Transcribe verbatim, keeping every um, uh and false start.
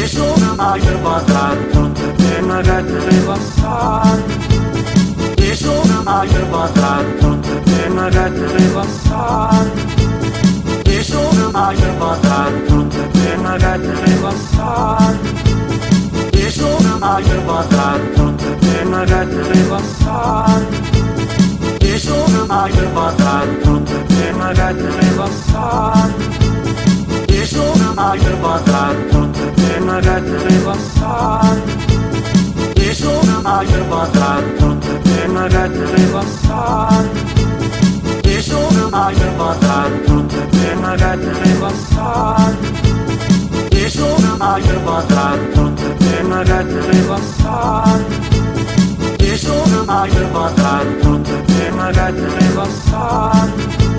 Ayırmadan tuttuğuna kadar basar. Yeşil ayırmadan tuttuğuna kadar basar. Yeşil ayırmadan tuttuğuna kadar basar. Yeşil ayırmadan tuttuğuna kadar basar. Yeşil ayırmadan tuttuğuna kadar basar. Yeşil ayırmadan tuttuğuna kadar basar. Yeşil ayırmadan tuttuğuna kadar basar. Yeşil ayırmadan tuttuğuna kadar basar. Yeşil ayırmadan tuttuğuna kadar basar. Yeşil ayırmadan tuttuğuna kadar basar.